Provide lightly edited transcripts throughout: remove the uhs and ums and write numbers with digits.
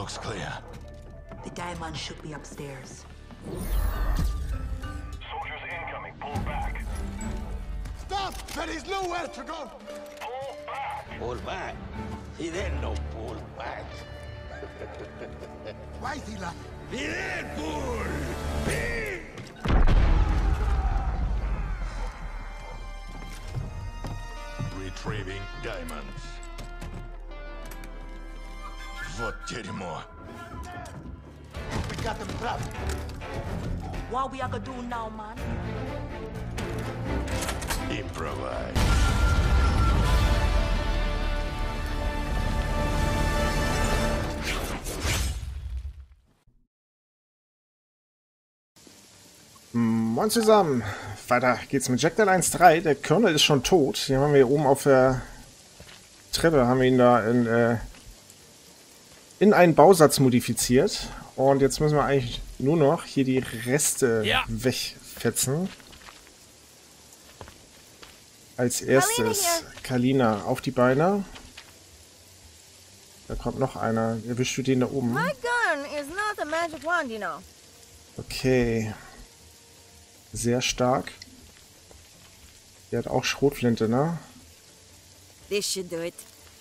Looks clear. The diamond should be upstairs. Soldiers incoming. Pull back. Stop! There is nowhere to go! Pull back. Pull back? He didn't no pull back. Why is he laughing? He didn't pull! He... Retrieving diamonds. Вот дерьмо. We got them trapped. What we are gonna do now, man? Improvise. Moin zusammen. Weiter geht's mit Jagged Alliance 3. Der Colonel ist schon tot. Den haben wir hier oben auf der Treppe, haben wir ihn da in einen Bausatz modifiziert. Und jetzt müssen wir eigentlich nur noch hier die Reste wegfetzen. Als erstes Kalina auf die Beine. Da kommt noch einer. Erwischst du den da oben? My gun is not a magic wand, you know. Okay. Sehr stark. Der hat auch Schrotflinte, ne? This should do it.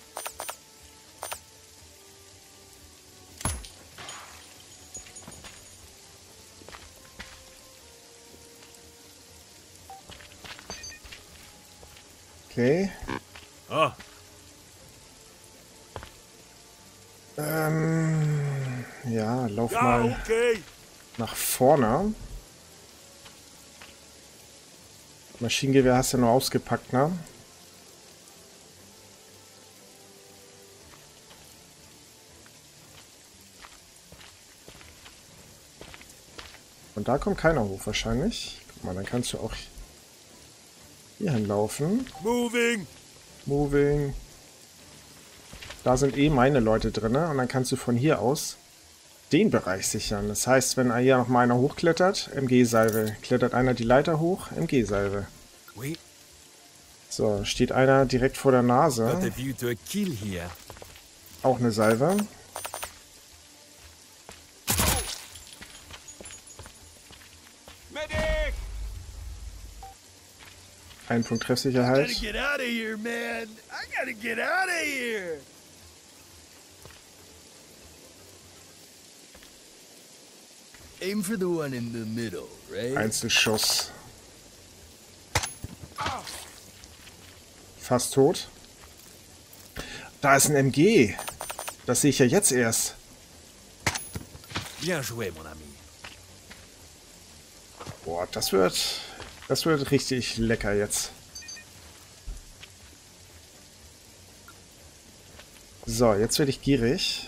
Okay. Oh. Ja, lauf mal nach vorne. Maschinengewehr hast du ja nur ausgepackt, ne? Und da kommt keiner hoch wahrscheinlich. Guck mal, dann kannst du auch hier hinlaufen. Moving. Moving. Da sind eh meine Leute drin, ne? Und dann kannst du von hier aus den Bereich sichern. Das heißt, wenn hier noch mal einer hochklettert, MG-Salve. Klettert einer die Leiter hoch, MG-Salve. So, steht einer direkt vor der Nase. Auch eine Salve. Ein Punkt Treffsicherheit. Aim for the one in the middle, right? Einzelschuss. Fast tot. Da ist ein MG. Das sehe ich ja jetzt erst. Bien joué, mon ami. Boah, das wird richtig lecker jetzt. So, jetzt werde ich gierig.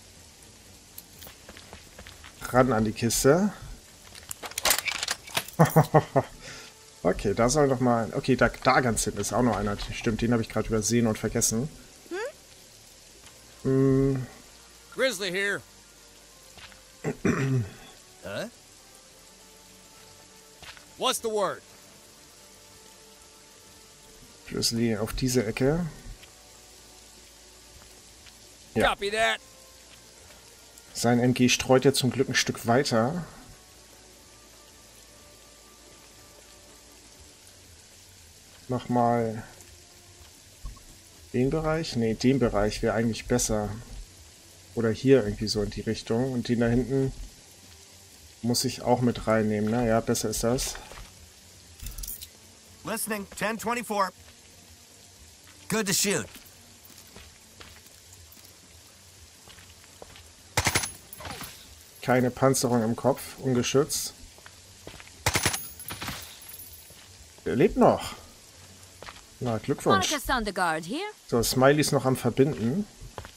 Ran an die Kiste. Okay, da soll noch mal... Okay, da ganz hinten ist auch noch einer. Stimmt, den habe ich gerade übersehen und vergessen. Grizzly here. Huh? What's the word? Grizzly auf diese Ecke. Ja. Copy that. Sein MG streut ja zum Glück ein Stück weiter. Mach mal den Bereich. Ne, den Bereich wäre eigentlich besser. Oder hier irgendwie so in die Richtung. Und den da hinten muss ich auch mit reinnehmen. Na ja, besser ist das. Listening, 1024. Good to shoot. Keine Panzerung im Kopf, ungeschützt. Er lebt noch. Na, Glückwunsch. So, Smiley ist noch am Verbinden.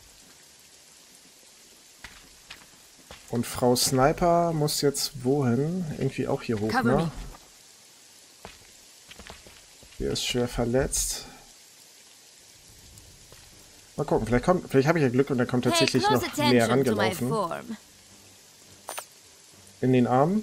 Und Frau Sniper muss jetzt wohin? Irgendwie auch hier hoch, ne? Der ist schwer verletzt. Mal gucken, vielleicht habe ich ja Glück und er kommt tatsächlich noch näher rangelaufen. In den Arm.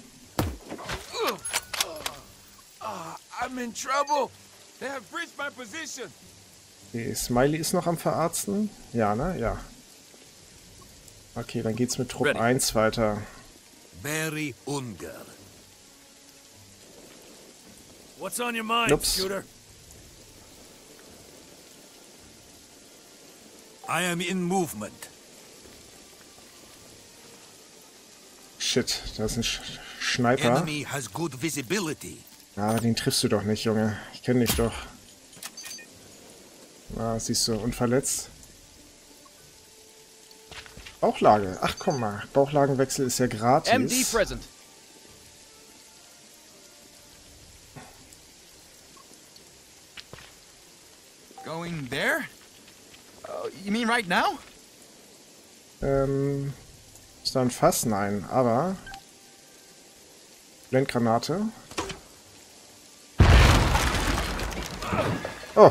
I'm in trouble. They have breached my position. Okay, Smiley ist noch am Verarzten. Ja, ne? Ja. Okay, dann geht's mit Trupp Ready. 1 weiter. Very Unger. What's on your mind, Ups. Scooter? I am in movement. Shit, da ist ein Sniper. Enemy has good visibility. Ah, den triffst du doch nicht, Junge. Ich kenne dich doch. Ah, siehst du, unverletzt. Bauchlage. Ach, komm mal. Bauchlagenwechsel ist ja gratis. MD present. Going there? You mean right now? Ist da ein Fass? Nein, aber... Blendgranate. Oh.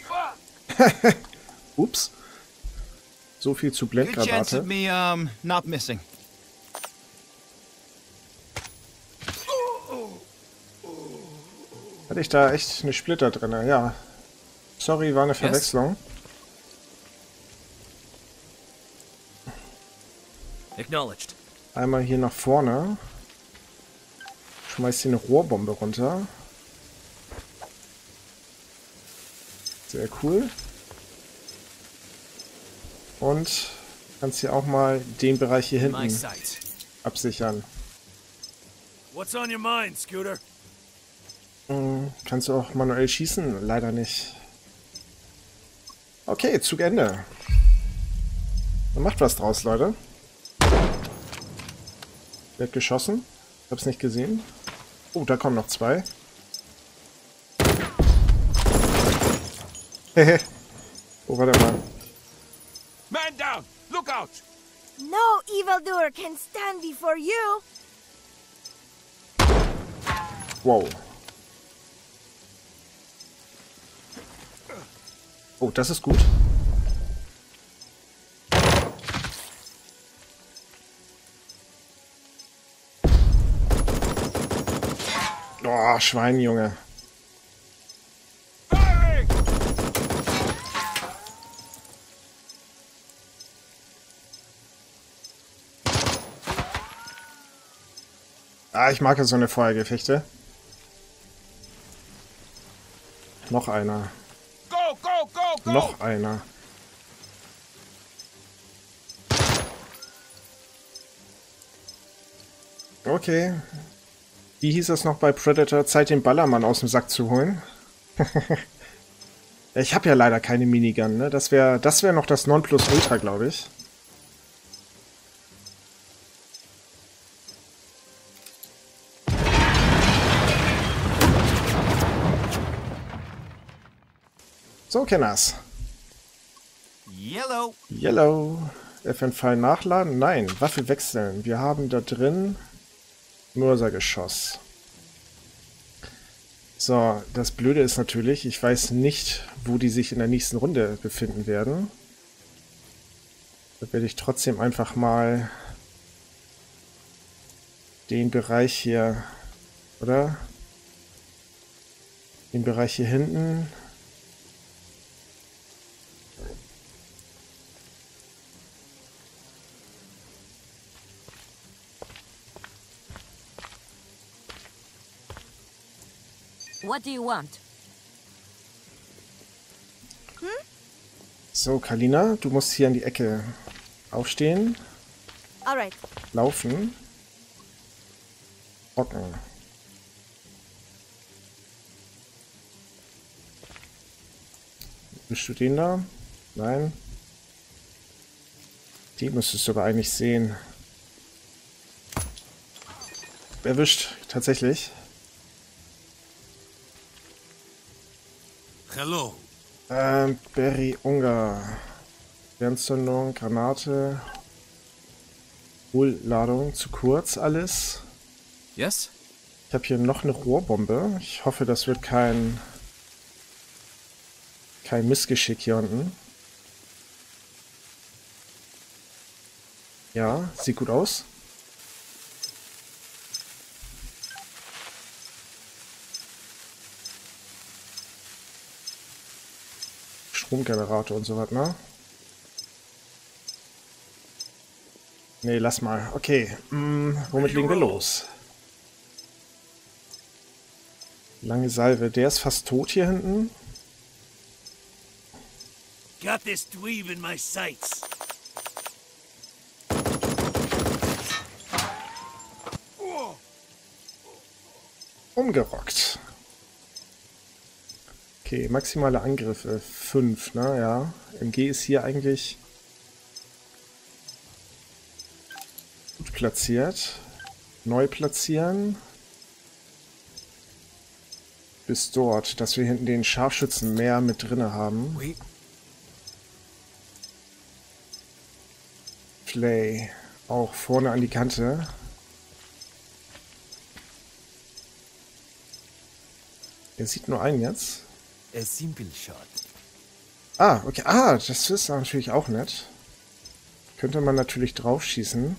Ups. So viel zu Good chance Blendgranate. of me, not missing. Hatte ich da echt eine Splitter drin? Ja. Sorry, war eine Verwechslung. Acknowledged. Einmal hier nach vorne. Schmeiß hier eine Rohrbombe runter. Sehr cool. Und kannst hier auch mal den Bereich hier My hinten sights. absichern. What's on your mind, Scooter? Kannst du auch manuell schießen? Leider nicht. Okay, Zug Ende. Dann macht was draus, Leute. Wird geschossen. Ich hab's nicht gesehen. Oh, da kommen noch zwei. Hehe. Oh, warte mal. Man down! Look out! No evildoer can stand before you. Wow. Oh, das ist gut. Oh, Schwein, Junge. Firing! Ah, ich mag ja so eine Feuergefechte. Noch einer. Go, go, go, go! Noch einer. Okay. Wie hieß es noch bei Predator? Zeit, den Ballermann aus dem Sack zu holen. Ich habe ja leider keine Minigun, ne? Das wär noch das Nonplusultra, glaube ich. So, Kenners. Yellow. Yellow. FN-File nachladen? Nein. Waffe wechseln. Wir haben da drin Mörsergeschoss. So, das Blöde ist natürlich, ich weiß nicht, wo die sich in der nächsten Runde befinden werden. Da werde ich trotzdem einfach mal den Bereich hier, oder? Den Bereich hier hinten. What do you want? So, Kalina, du musst hier an die Ecke aufstehen, All right. laufen, rocken. Bist du den da? Nein. Die müsstest du aber eigentlich sehen. Erwischt, tatsächlich. Hello. Berry Unger. Fernzündung, Granate. Hohlladung, zu kurz alles. Yes? Ich habe hier noch eine Rohrbombe. Ich hoffe, das wird kein Missgeschick hier unten. Ja, sieht gut aus. Stromgenerator und so was, ne? Nee, lass mal. Okay, womit legen wir los? Lange Salve. Der ist fast tot hier hinten. Got this dweeb in my sights. Umgerockt. Okay, maximale Angriffe 5, ne? Ja. MG ist hier eigentlich gut platziert. Neu platzieren. Bis dort, dass wir hinten den Scharfschützen mehr mit drinne haben. Play. Auch vorne an die Kante. Er sieht nur einen jetzt. A simple shot. Ah, okay. Ah, das ist natürlich auch nett. Könnte man natürlich drauf schießen.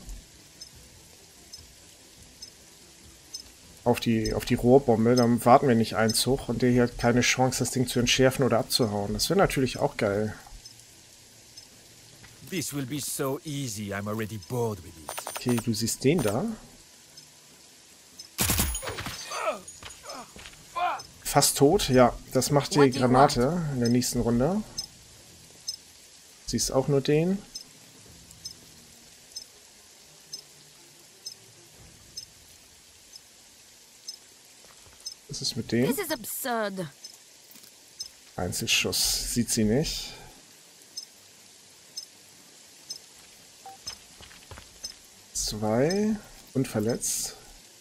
Auf die Rohrbombe. Dann warten wir nicht einen Zug und der hier hat keine Chance, das Ding zu entschärfen oder abzuhauen. Das wäre natürlich auch geil. This will be so easy. I'm already bored with it. Okay, du siehst den da. Fast tot, ja. Das macht die Granate in der nächsten Runde. Siehst auch nur den. Was ist mit dem? This is absurd. Einzelschuss. Sieht sie nicht. Zwei. Unverletzt.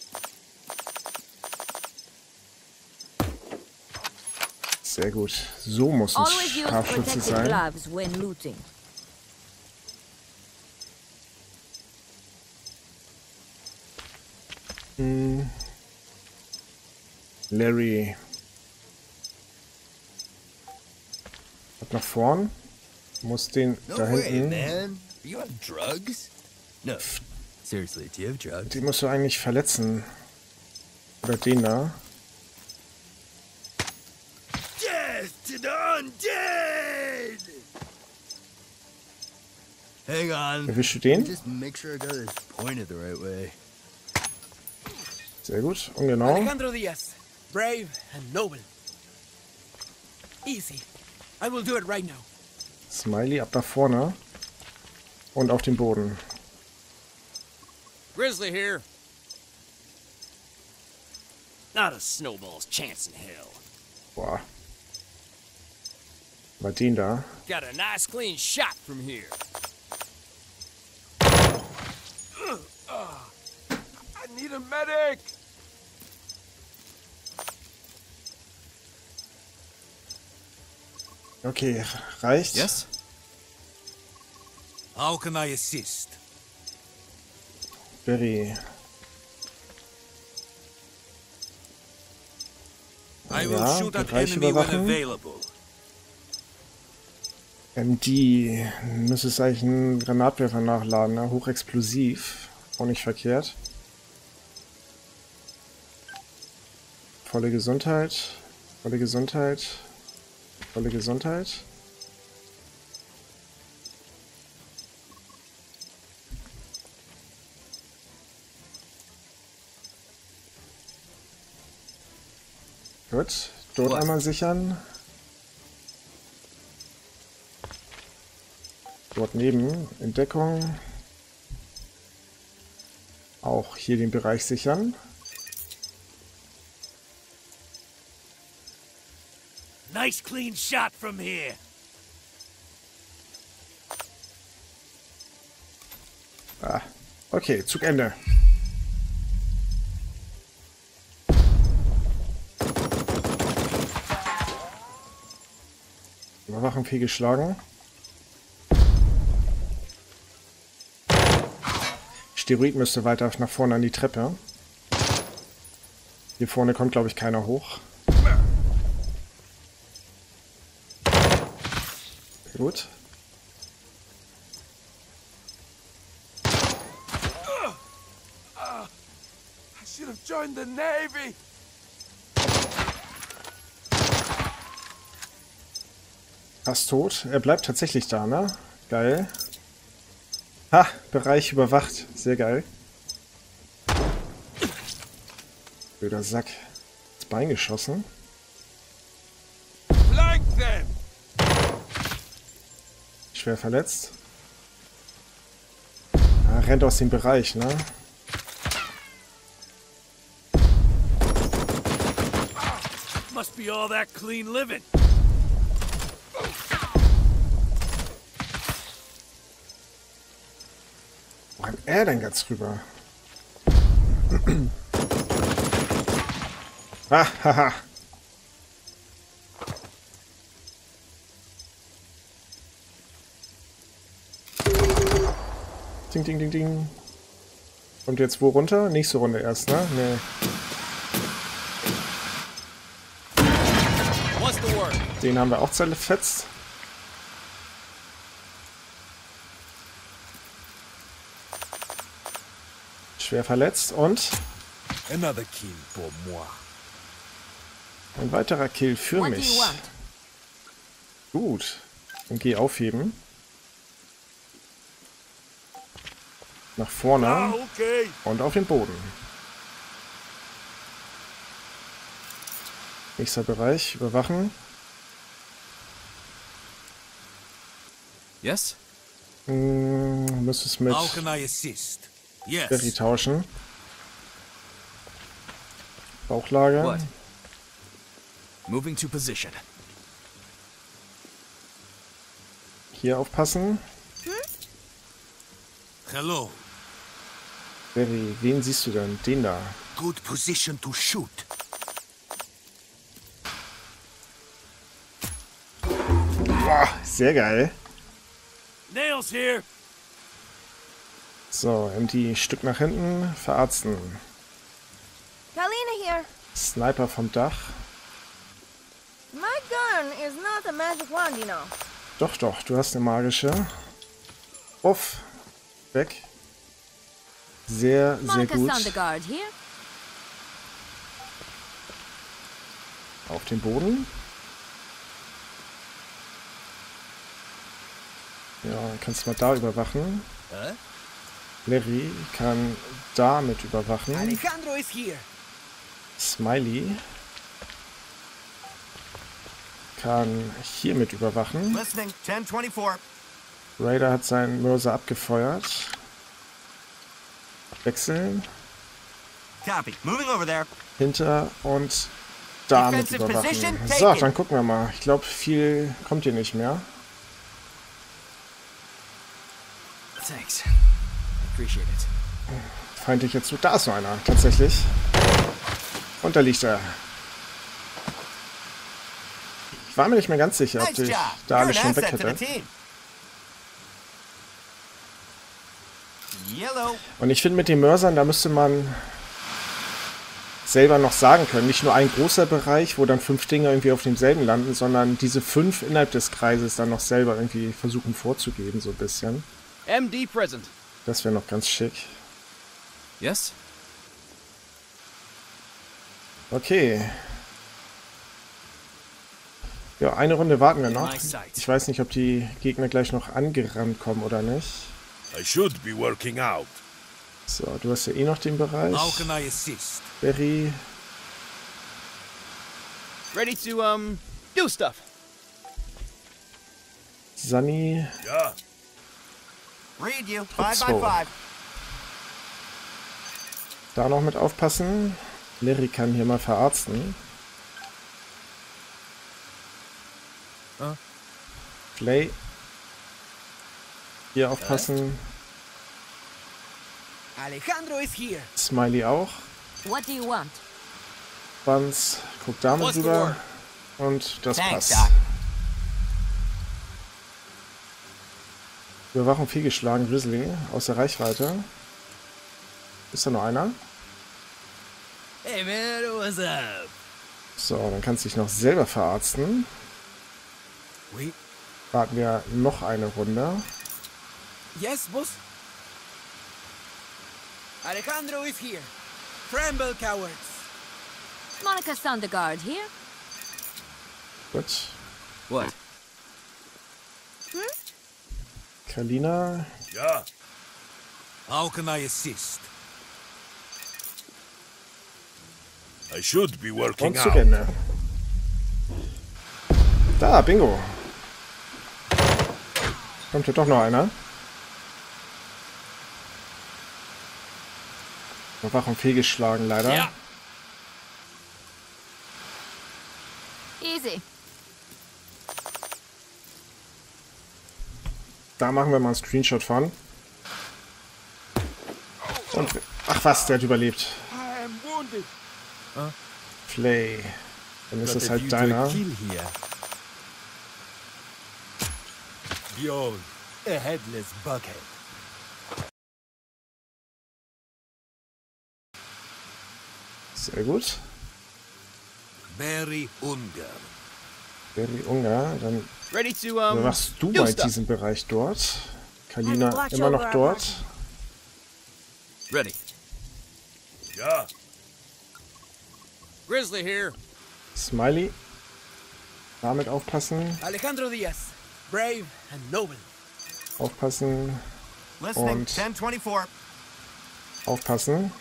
Sehr gut. So muss ein Always use Scharfschütze protective sein. gloves when looting. Larry. Ab nach vorn. Muss den da hinten. man. You have drugs? No. Seriously, do you have drugs? Den musst du eigentlich verletzen. Oder den da. Death to the undead! Hang on. Erwischst du den? Just make sure I got this pointed the right way. Sehr gut. Ungenau. Alejandro Diaz, brave and noble. Easy. I will do it right now. Smiley ab nach vorne. Und auf den Boden. Grizzly here. Not a snowball's chance in hell. Boah. War den da. Got a nice clean shot from here. I need a medic. Okay, reicht. Yes? How can I assist? Berry. I will Ja, shoot at Bereich enemy when überwachen. available. MD. Müsste es eigentlich einen Granatwerfer nachladen, ne? Hochexplosiv. Auch nicht verkehrt. Volle Gesundheit. Volle Gesundheit. Volle Gesundheit. Gut. Dort einmal sichern. Dort neben. Entdeckung. Auch hier den Bereich sichern. Nice clean shot from here. Ah. Okay, Zugende. Überwachung fehlgeschlagen. Steroid müsste weiter nach vorne an die Treppe. Hier vorne kommt, glaube ich, keiner hoch. Gut. I should have joined the Navy. Fast tot. Er bleibt tatsächlich da, ne? Geil. Ha! Bereich überwacht. Sehr geil. Blöder Sack. Ins Bein geschossen. Flank them! Schwer verletzt. Rennt aus dem Bereich, ne? Must be all that clean living. Wo rennt er denn ganz rüber? Ah, haha. Ding, ding, ding, ding. Kommt jetzt wo runter? Nächste Runde erst, ne? Nee. Den haben wir auch zerfetzt. Schwer verletzt und Another kill pour moi. ein weiterer Kill für mich. Gut. MG aufheben. Nach vorne okay. und auf den Boden. Nächster Bereich, überwachen. Yes? Müsstest mit How can I assist? Yes. Berry tauschen. Bauchlage. What? Moving to position. Hier aufpassen. Hello. Berry, wen siehst du denn? Den da. Good position to shoot. Boah, sehr geil. Nails here. So, MD Stück nach hinten, verarzten. Kalina here. Sniper vom Dach. My gun is not a magic wand, you know. Doch, doch, du hast eine magische. Uff. Weg. Sehr, sehr gut. Auf den Boden. Ja, kannst mal da überwachen. Larry kann damit überwachen. Alejandro is here. Smiley kann hiermit überwachen. Listening, 1024. Raider hat seinen Mörser abgefeuert. Wechseln. Copy. Moving over there. Hinter und damit Defensive position überwachen. taken. So, dann gucken wir mal. Ich glaube, viel kommt hier nicht mehr. Thanks. Appreciate it. Feindlicher Zug. Da ist noch einer, tatsächlich. Und da liegt er. Ich war mir nicht mehr ganz sicher, ob Nice ich job. da You're alle an schon weg asset to the hätte. team. Yellow. Und ich finde, mit den Mörsern, da müsste man selber noch sagen können. Nicht nur ein großer Bereich, wo dann 5 Dinge irgendwie auf demselben landen, sondern diese 5 innerhalb des Kreises dann noch selber irgendwie versuchen vorzugeben, so ein bisschen. MD present. Das wäre noch ganz schick. Yes? Okay. Ja, eine Runde warten wir noch. Ich weiß nicht, ob die Gegner gleich noch angerannt kommen oder nicht. I should be working out. So, du hast ja eh noch den Bereich. How can I assist? Berry. Ready to, do stuff. Sunny. Yeah. Read you. Trotz 5 by 5. Da noch mit aufpassen. Larry kann hier mal verarzten. Flay. Hier aufpassen. Alejandro is here. Smiley auch. What do you want? Buns, guck da mal What's the rüber. word? Und das Thanks, passt. Doc. Überwachung fehlgeschlagen, Grizzly. Außer Reichweite. Ist da noch einer? Hey man, what's up? So, dann kannst du dich noch selber verarzten. Wait. Warten wir noch eine Runde. Yes, boss. Alejandro is here. Tremble, cowards. Monica Sondergaard here. Gut. What? Kalina. Yeah. How can I assist? I should be working Und zu out. Ende. Da, Bingo. Kommt hier doch noch einer. Überwachung fehlgeschlagen, leider. Ja. Easy. Da machen wir mal einen Screenshot von. Und, ach was, der hat überlebt. I am wounded. Flay. Dann ist Got es the halt view to a deiner. kill here. Behold, a headless buckhead. Sehr gut. Very Ungar. Berry Ungar, dann Ready to, überwachst du do mal stuff. diesen Bereich dort. Kalina watch immer noch over our dort. Ready. Yeah. Grizzly here. Smiley. Damit aufpassen. Alejandro Diaz. Brave and noble. Aufpassen. Listening. Und 1024. aufpassen.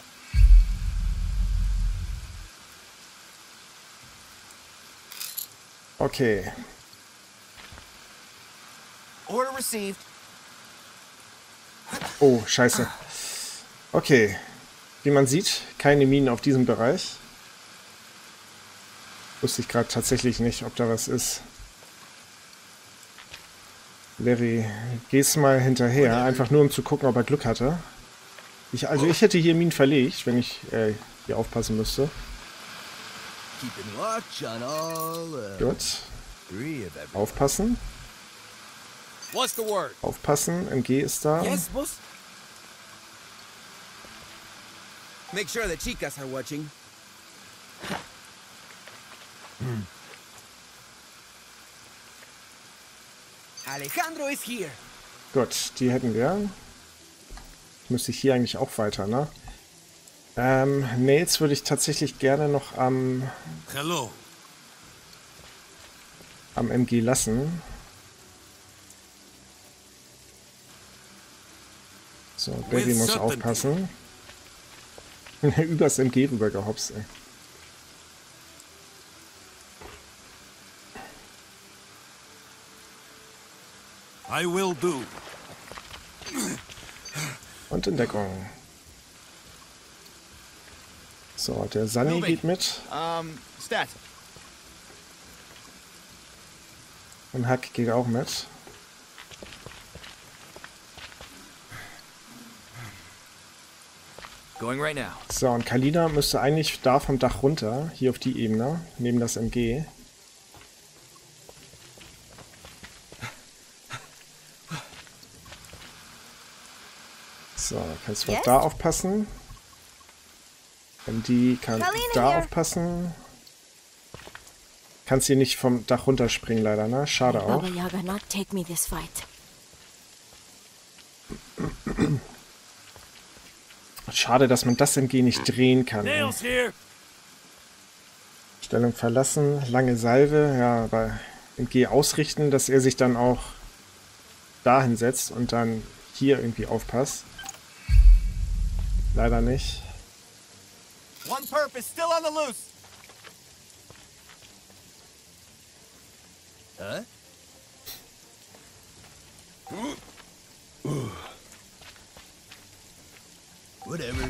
Okay. Order received. Oh, scheiße. Okay. Wie man sieht, keine Minen auf diesem Bereich. Wusste ich gerade tatsächlich nicht, ob da was ist. Larry, gehst mal hinterher, einfach nur um zu gucken, ob er Glück hatte. Ich hätte hier Minen verlegt, wenn ich hier aufpassen müsste. Keeping watch on all Gut. 3 of every. Aufpassen. What's the word? Aufpassen. MG ist da. Yes, boss. Make sure the chicas are watching. Alejandro is here. Gut, die hätten wir. Müsste ich hier eigentlich auch weiter, ne? Nails würde ich tatsächlich gerne noch am Hello. MG lassen. So, Baby With muss certainty. aufpassen. Übers MG rübergehopst, ey. I will do. Und in Deckung. So, der Sunny geht mit. Stat. Und Hack geht auch mit. Going right now. So, und Kalina müsste eigentlich da vom Dach runter, hier auf die Ebene, neben das MG. So, kannst du Yes? da aufpassen. Die kann Kalina da here. aufpassen. Kannst hier nicht vom Dach runterspringen, leider, ne? Schade auch. Baba Yaga not take me this fight. Schade, dass man das MG nicht drehen kann. Nails here. Stellung verlassen, lange Salve, ja, aber MG ausrichten, dass er sich dann auch dahin setzt und dann hier irgendwie aufpasst. Leider nicht. One perp is still on the loose. Huh? Whatever.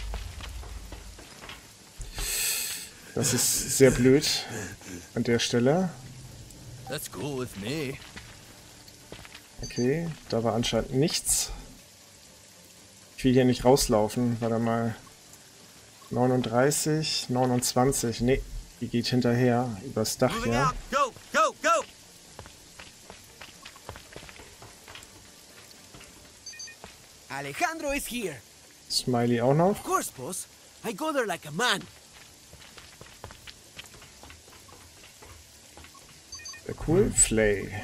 Das ist sehr blöd an der Stelle. That's cool with me. Okay, da war anscheinend nichts. Ich will hier nicht rauslaufen, warte mal. 39, 29, nee, die geht hinterher, übers Dach Moving hier. out. Go, go, go. Alejandro is here. Smiley auch noch. Of course, boss. I go there like a man. Sehr cool. Flay.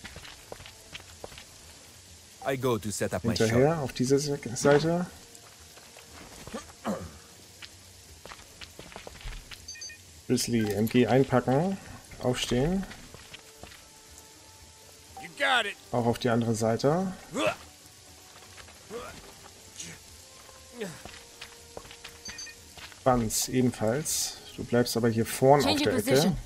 I go to set up my shop. Hinterher auf diese Seite. Grizzly MG einpacken. Aufstehen. You got it. Auch auf die andere Seite. Banz ebenfalls. Du bleibst aber hier vorn auf Change der your Ecke. position.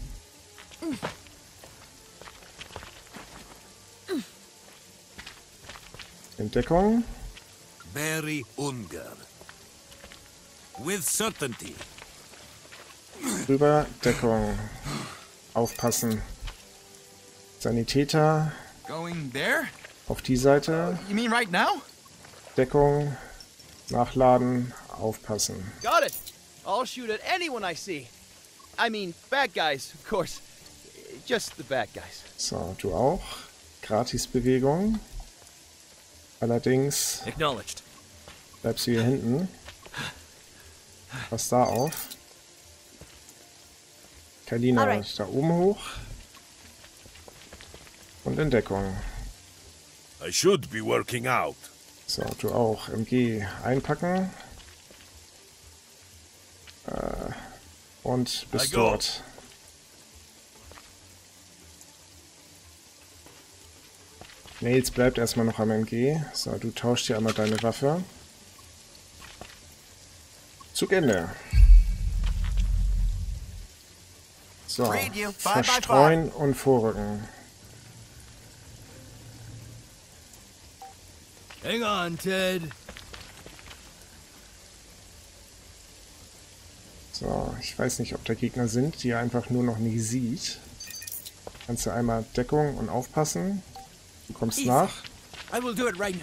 Entdeckung. Very Unger. With certainty. Rüber, Deckung. Aufpassen. Sanitäter Going there? auf die Seite. You mean right now? Deckung. Nachladen. Aufpassen. Got it. I'll shoot at anyone I see. I mean, bad guys, of course. Just the bad guys. So, du auch. Gratisbewegung. Allerdings Acknowledged. bleibst du hier hinten. Pass da auf. Kalina, Alright. da oben hoch. Und in Deckung. I should be working out. So, du auch. MG einpacken. Und bis I go. dort. Nails bleibt erstmal noch am MG. So, du tauschst hier einmal deine Waffe. Zug Ende. So, Read you. 5 by 5. verstreuen und vorrücken. Hang on, Ted. So, ich weiß nicht, ob da Gegner sind, die er einfach nur noch nie sieht. Kannst du einmal Deckung und aufpassen. Du kommst nach I will do it right now.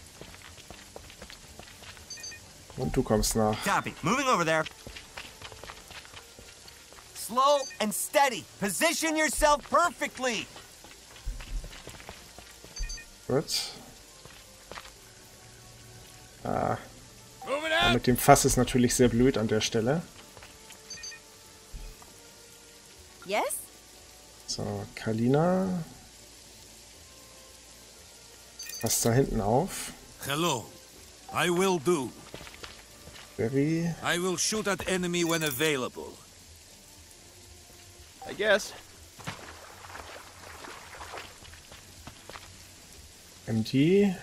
und du kommst nach. Copy. Moving over there. Slow and steady. Position yourself perfectly. Gut. Moving Ja, out. mit dem Fass ist natürlich sehr blöd an der Stelle. Yes? So, Kalina. Pass da hinten auf. Hello. I will do. Berry. I will shoot at enemy when available. I guess. MD.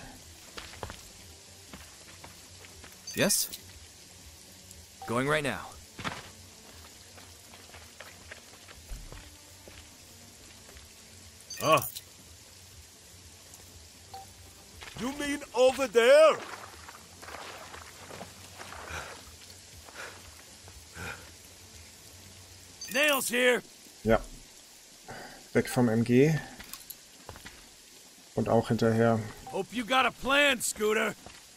Yes? Going right now. Huh? You mean over there? Nails here. Ja. Weg vom MG. Und auch hinterher. Hope you got a plan, Scooter.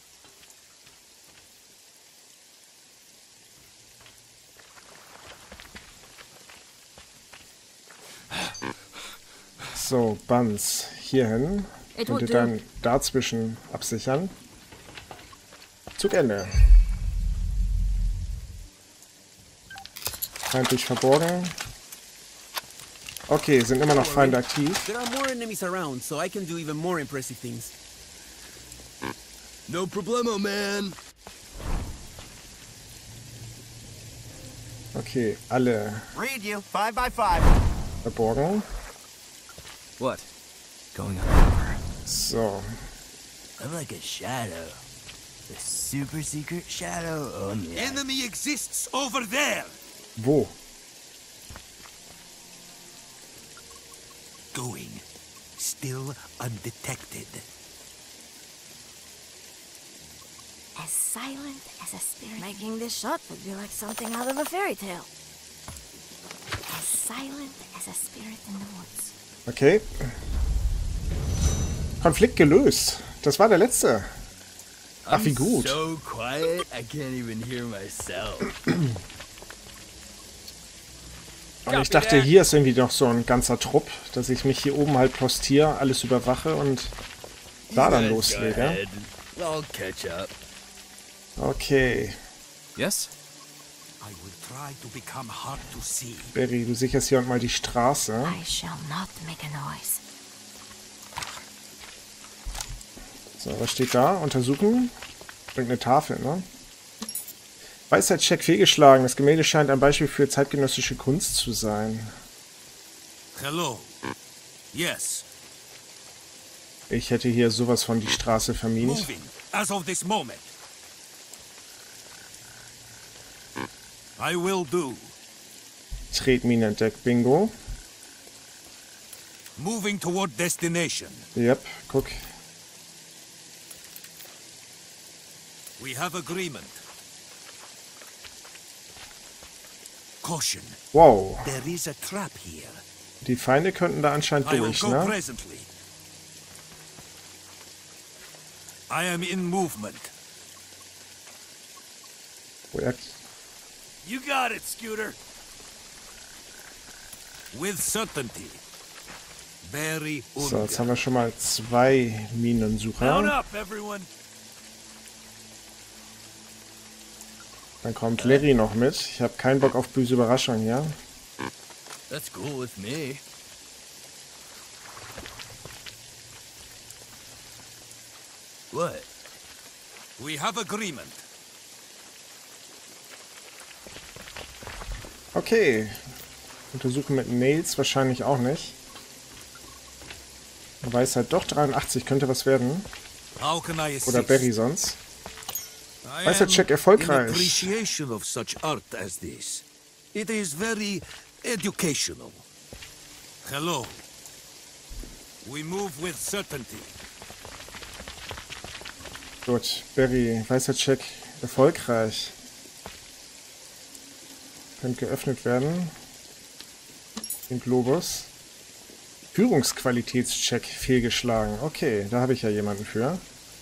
So, Banz. Hierhin. It Und will dir do. dann dazwischen absichern. Zug Ende. Feindlich verborgen. Okay, sind immer noch Feinde aktiv. There are more enemies around, so I can do even more impressive things. No problemo, man. Okay, alle Read you. 5 by 5. verborgen. What? Going on. So, I'm like a shadow. A super secret shadow. Oh, yeah. Enemy exists over there. wo? Going. Still undetected. As silent as a spirit. Making this shot would be like something out of a fairy tale. As silent as a spirit in the woods. Okay. Konflikt gelöst. Das war der letzte. Ach, wie gut. So quiet, I can't even hear myself. Und ich dachte, hier ist irgendwie noch so ein ganzer Trupp, dass ich mich hier oben halt postiere, alles überwache und da dann loslege. I'll catch up. Okay. Yes? I will try to become hard to see. Berry, du sicherst hier und mal die Straße. I shall not make a noise. So, was steht da? Untersuchen. Irgendeine Tafel, ne? Weisheitscheck fehlgeschlagen. Das Gemälde scheint ein Beispiel für zeitgenössische Kunst zu sein. Hello. Yes. Ich hätte hier sowas von die Straße vermint. Moving. As of this moment. I will do. Tretmine entdeckt, bingo. Moving toward destination. Yep, guck. We have agreement. Caution. Wow. There is a trap here. Die Feinde könnten da anscheinend I will durch, go ne? presently. I am in movement. You got it, Scooter. With certainty. Very So, jetzt haben wir schon mal 2 Minensucher. Mount up, everyone. Dann kommt Larry noch mit. Ich habe keinen Bock auf böse Überraschungen hier. That's cool with me. What? We have agreement. Okay. Untersuchen mit Nails wahrscheinlich auch nicht. Weisheit doch 83, könnte was werden. How can I assist? Oder Barry sonst. I Weisheitscheck am erfolgreich. in appreciation of such art as this. It is very educational. Hello. We move with certainty. Gut, Barry, Weisheitscheck erfolgreich. Könnte geöffnet werden. Den Globus. Führungsqualitätscheck fehlgeschlagen. Okay, da habe ich ja jemanden für.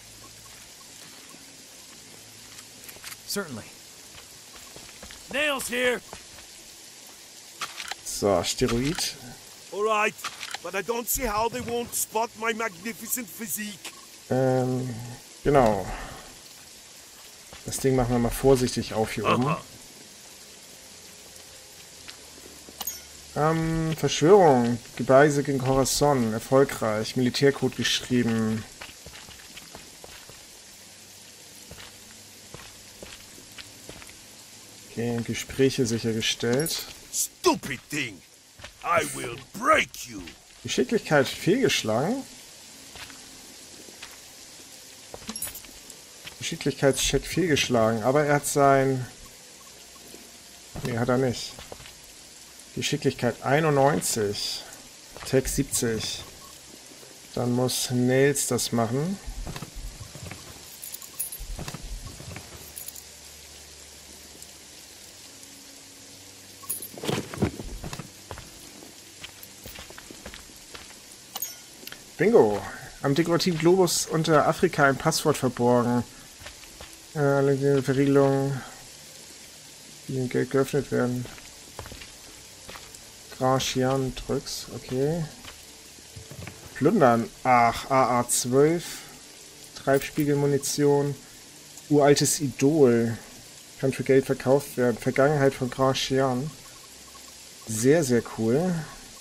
Certainly. Nails here. So, Steroid. All right, but I don't see how they won't spot my magnificent physique. Genau. Das Ding machen wir mal vorsichtig auf hier oben. Verschwörung. Gebeise gegen Corazon. Erfolgreich. Militärcode geschrieben. Okay, Gespräche sichergestellt. Stupid thing. I will break you. Geschicklichkeit fehlgeschlagen. Geschicklichkeitscheck fehlgeschlagen, aber er hat sein... Nee, hat er nicht. Geschicklichkeit 91. Text 70. Dann muss Nails das machen. Bingo! Am dekorativen Globus unter Afrika ein Passwort verborgen. Verriegelung. Die in Geld geöffnet werden. Graschian drückst, okay. Plündern. Ach, AA12. Treibspiegelmunition. Uraltes Idol. Kann für Geld verkauft werden. Vergangenheit von Graschian. Sehr, sehr cool.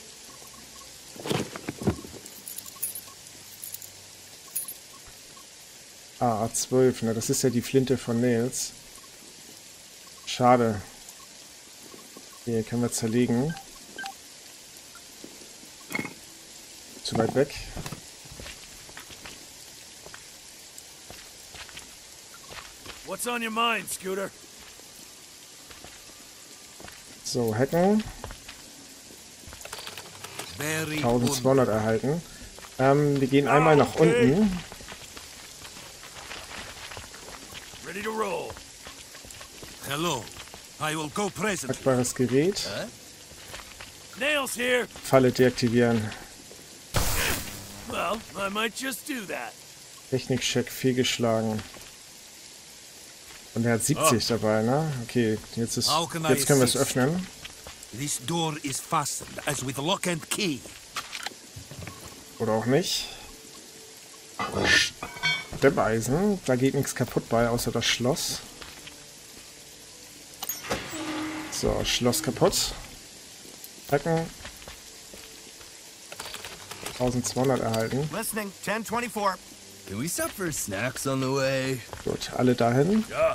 AA12, ne, das ist ja die Flinte von Nails. Schade. Hier können wir zerlegen. Zu weit weg. What's on your mind, Scooter? So, hacken. 1200 erhalten. Wir gehen einmal nach unten. Ready to roll. Hello. I will go present. Hackbares Gerät. Nails here. Falle deaktivieren. Well, I might just do that. Technikcheck fehlgeschlagen. Und er hat 70 dabei, ne? Okay, jetzt können wir es öffnen. This door is fastened as with lock and key. Oder auch nicht. Stemmeisen, da geht nichts kaputt bei, außer das Schloss. So, Schloss kaputt. Hacken. 1200 erhalten. Listening, 1024. Can we stop for snacks on the way? Gut, alle dahin. Ja.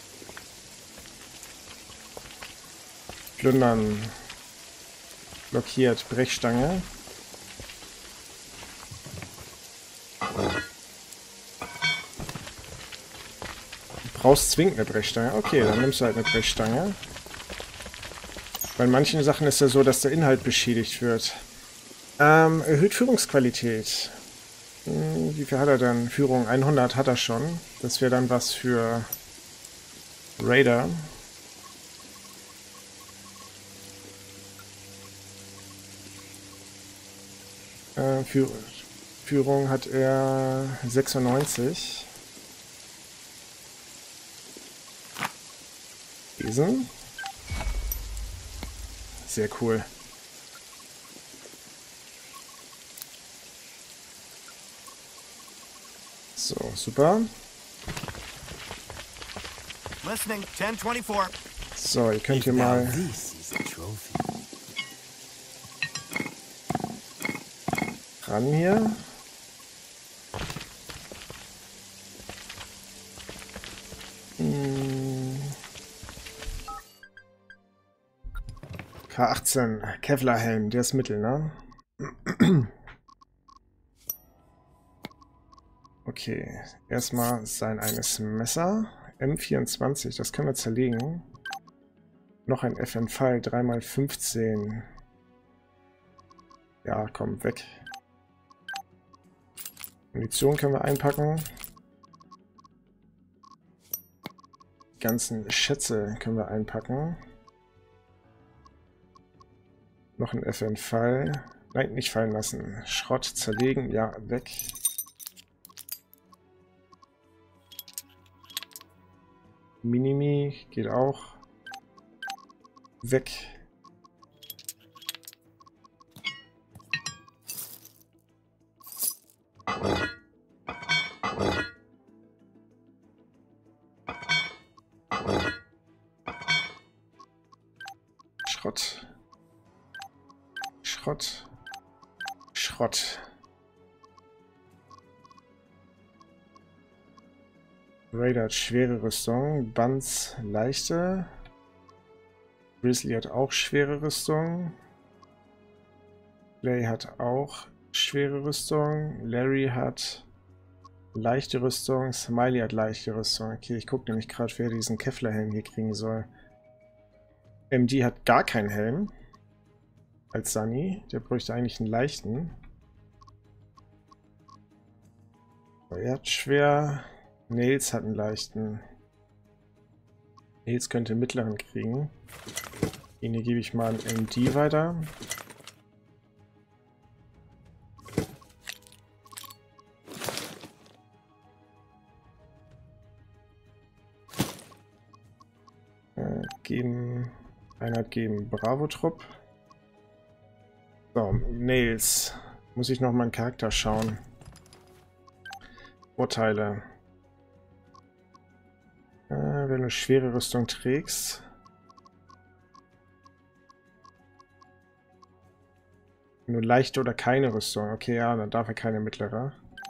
Plündern. Blockiert. Brechstange. Du brauchst zwingend eine Brechstange. Okay, dann nimmst du halt eine Brechstange. Bei manchen Sachen ist ja so, dass der Inhalt beschädigt wird. Erhöht Führungsqualität. Wie viel hat er denn? Führung 100 hat er schon. Das wäre dann was für Raider. Führung hat er 96. Wesen. Sehr cool. So, super. Listening, 1024. So, ihr könnt hier mal ran hier. K18, Kevlarhelm, der ist Mittel, ne? Okay, erstmal sein eines Messer. M24, das können wir zerlegen. Noch ein FN-Fall, 3x15. Ja, komm, weg. Munition können wir einpacken. Die ganzen Schätze können wir einpacken. Noch ein FN-Fall. Nein, nicht fallen lassen. Schrott zerlegen, ja, weg. Minimi geht auch. Weg. Schrott. Schrott. Schrott. Raider hat schwere Rüstung. Buns leichte. Grizzly hat auch schwere Rüstung. Clay hat auch schwere Rüstung. Larry hat leichte Rüstung. Smiley hat leichte Rüstung. Okay, ich gucke nämlich gerade, wer diesen Kevlar-Helm hier kriegen soll. MD hat gar keinen Helm. Als Sunny. Der bräuchte eigentlich einen leichten. Er hat schwer. Nails hat einen leichten. Nails könnte einen mittleren kriegen. Den hier gebe ich mal an MD weiter. Einer geben Bravo-Trupp. So, Nails. Muss ich noch mal einen Charakter schauen. Vorteile. Wenn du eine schwere Rüstung trägst. Nur leichte oder keine Rüstung. Okay, ja, dann darf er keine mittlere.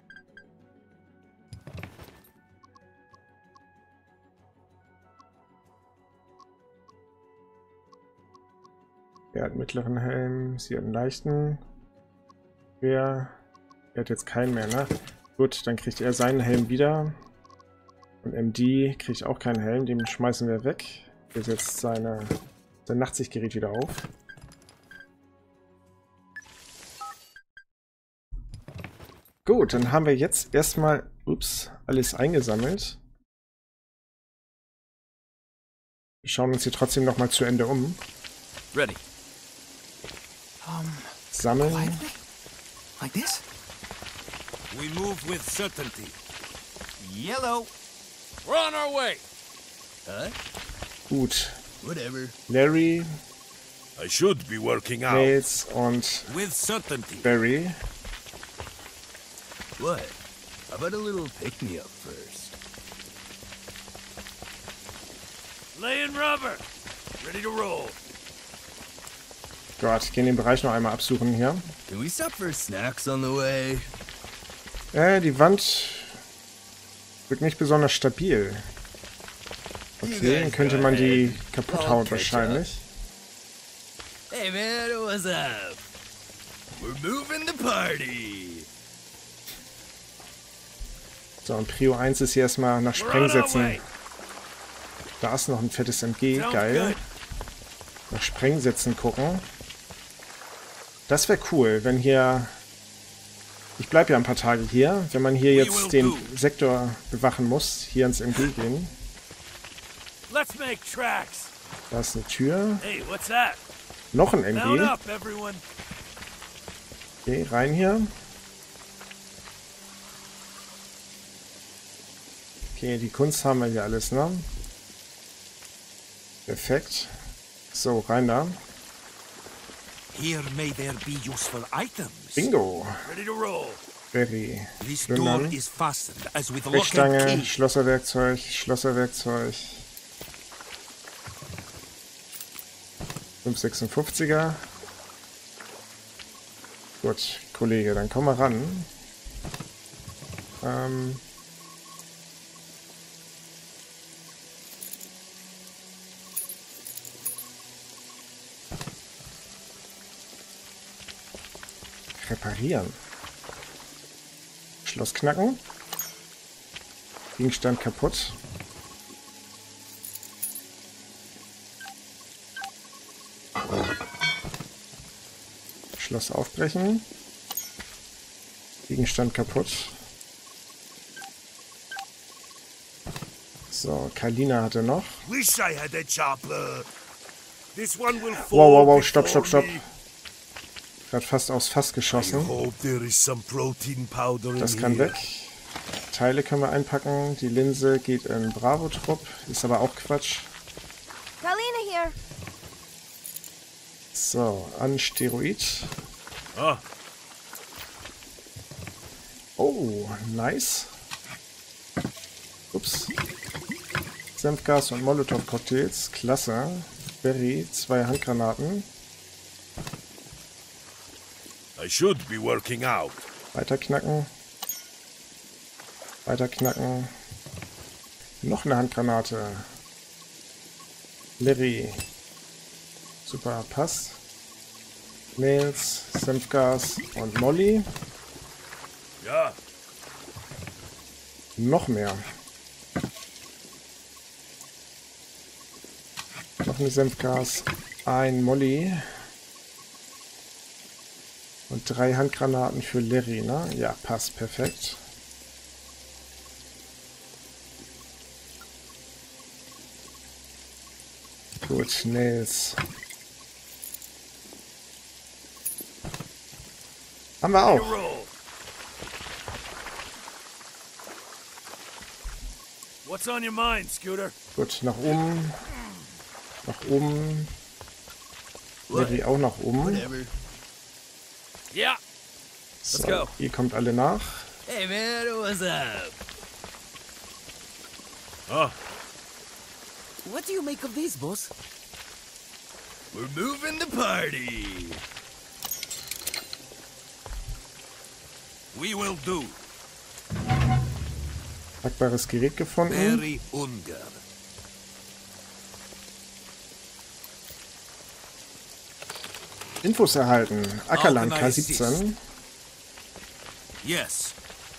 Er hat einen mittleren Helm, sie hat einen leichten. Er hat jetzt keinen mehr, ne? Gut, dann kriegt er seinen Helm wieder. Und MD kriegt auch keinen Helm, den schmeißen wir weg. Er setzt sein Nachtsichtgerät wieder auf. Gut, dann haben wir jetzt erstmal, alles eingesammelt. Wir schauen uns hier trotzdem nochmal zu Ende um. Ready. Sammeln. Like this? We move with certainty. Yellow. We're on our way. Gut. Whatever. Larry, I should be working out. Nails und With certainty. Barry. What? How about a little pick-me-up first? Laying rubber. Ready to roll. Gott, gehen den Bereich noch einmal absuchen hier. Can we stop for snacks on the way? Die Wand wird nicht besonders stabil. Okay, dann könnte man die kaputt hauen wahrscheinlich. Hey man, what's up? We're moving the party. So, und Prio 1 ist hier erstmal nach Sprengsätzen. Da ist noch ein fettes MG, geil. nach Sprengsätzen gucken. Das wäre cool, wenn hier... Ich bleibe ja ein paar Tage hier. Wenn man hier jetzt den Sektor bewachen muss, hier ins MG gehen. Let's make tracks. Da ist eine Tür. Hey, what's that? Noch ein MG. Mount up, everyone. Okay, rein hier. Okay, die Kunst haben wir hier alles, ne? Perfekt. So, rein da. Here may there be useful items. Bingo. Ready to roll. Very. This door is fastened as with lock and Brechstange, key. Schlosserwerkzeug, Schlosserwerkzeug. 556er. Gut, Kollege, dann komm mal ran. Reparieren. Schloss knacken. Gegenstand kaputt. Schloss aufbrechen. Gegenstand kaputt. So, Kalina hatte noch. Wish I had a chopper. This one will fall. Wow, wow, wow, stopp, stopp, stopp. Gerade fast aufs Fass geschossen. Das kann weg. Teile können wir einpacken. Die Linse geht in Bravo-Trupp. Ist aber auch Quatsch. Kalina here. So, an Steroid. Ah. Oh, nice. Ups. Senfgas und Molotow-Cocktails. Klasse. Berry, 2 Handgranaten. I should be working out. Weiter knacken. Weiter knacken. Noch eine Handgranate. Larry. Super, Pass. Nails, Senfgas und Molly. Ja. Noch mehr. Noch eine Senfgas. Ein Molly. Und 3 Handgranaten für Larry, ne? Ja, passt perfekt. Gut, Nails. Haben wir auch. What's on your mind, Scooter? Gut, nach oben. Nach oben. Larry auch nach oben. Yeah. So, ihr kommt alle nach. Hey man, what's up? Ah. What do you make of these, boss? We're moving the party. We will do. Packbares Gerät gefunden. Very ungern. Infos erhalten. Ackerland K17. Yes.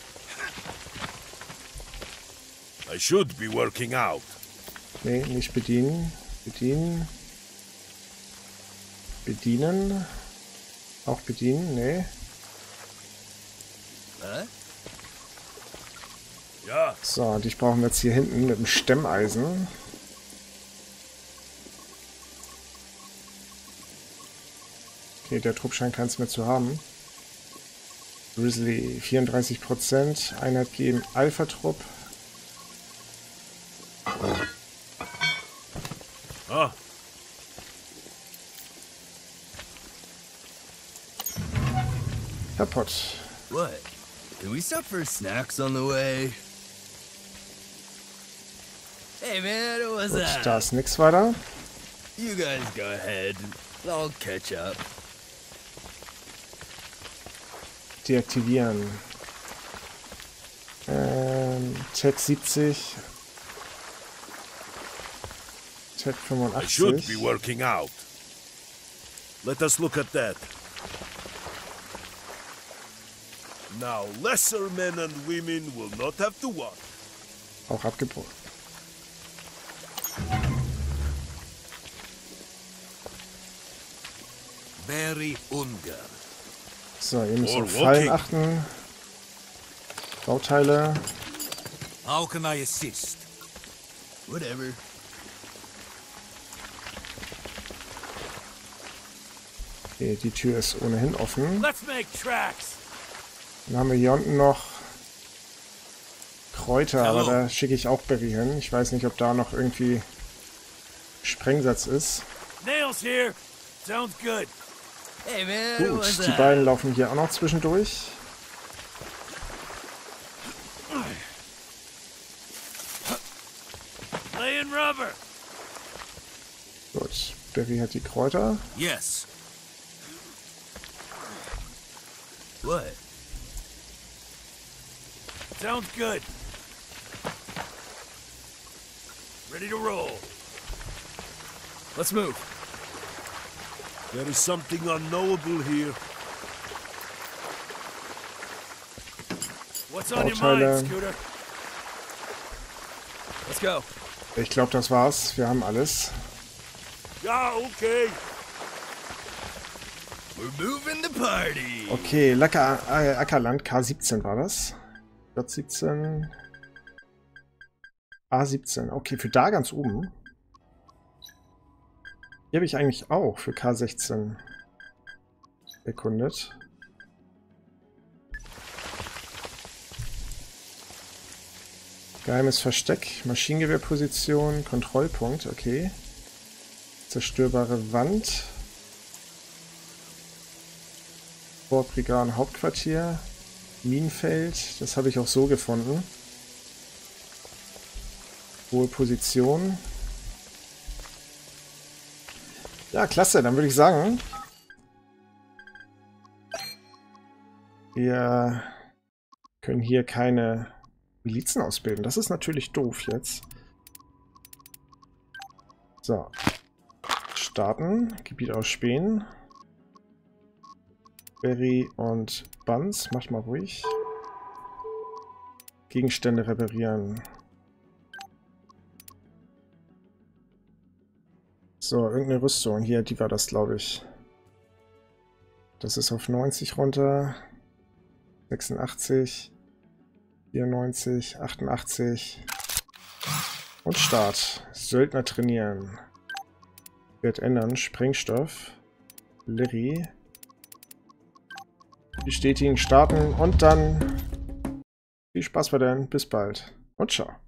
I should be working out. Nee, nicht bedienen. Bedienen. Bedienen. Auch bedienen, nee. Ja. So, dich brauchen wir jetzt hier hinten mit dem Stemmeisen. Okay, der Trupp scheint keins mehr zu haben. Grizzly 34%. Einheit geben Alpha-Trupp. Ah. Kaputt. What? Can we stop for snacks on the way? Hey man, what's Gut, up? da ist nix weiter. You guys go ahead. I'll catch up. Deaktivieren. Tech 70. Tech I should be 85. working out. Let us look at that. Now, lesser men and women will not have to work. Auch abgebrochen. very ungern. So, ihr müsst auf Fallen achten. Bauteile. How can I assist? Whatever. Okay, die Tür ist ohnehin offen. Let's make tracks. Dann haben wir hier unten noch Kräuter, aber da schicke ich auch Barry hin. Ich weiß nicht, ob da noch irgendwie Sprengsatz ist. Nails here. Sounds good. Hey man, Gut, die beiden laufen hier auch noch zwischendurch. Laying rubber. Gut, Barry hat die Kräuter. Yes. What? Sounds good. Ready to roll. Let's move. There is something unknowable here. What's on your Bauteile. mind, Scooter? Let's go. Ich glaube, das war's. Wir haben alles. Ja, okay. We're moving the party. Okay, Ackerland, K17 war das. J17. A17. Okay, für da ganz oben. Hier habe ich eigentlich auch für K16 erkundet. Geheimes Versteck, Maschinengewehrposition, Kontrollpunkt, okay. Zerstörbare Wand. Bordbrigaden Hauptquartier. Minenfeld, das habe ich auch so gefunden. Hohe Position. Ja, klasse, dann würde ich sagen, wir können hier keine Milizen ausbilden. Das ist natürlich doof jetzt. So. Starten. Gebiet ausspähen. Barry und Buns. Macht mal ruhig. Gegenstände reparieren. So, irgendeine Rüstung. Hier, die war das, glaube ich. Das ist auf 90 runter. 86. 94, 88 und Start. Söldner trainieren. Wird ändern. Sprengstoff. Larry. Bestätigen, starten und dann viel Spaß bei den. Bis bald und ciao.